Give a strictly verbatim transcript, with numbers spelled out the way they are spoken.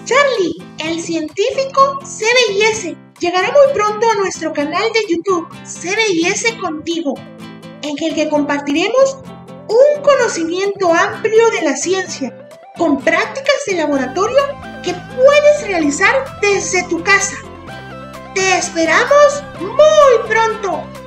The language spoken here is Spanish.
Charlie, el científico C B I S, llegará muy pronto a nuestro canal de YouTube C B I S Contigo, en el que compartiremos un conocimiento amplio de la ciencia, con prácticas de laboratorio que puedes realizar desde tu casa. ¡Te esperamos muy pronto!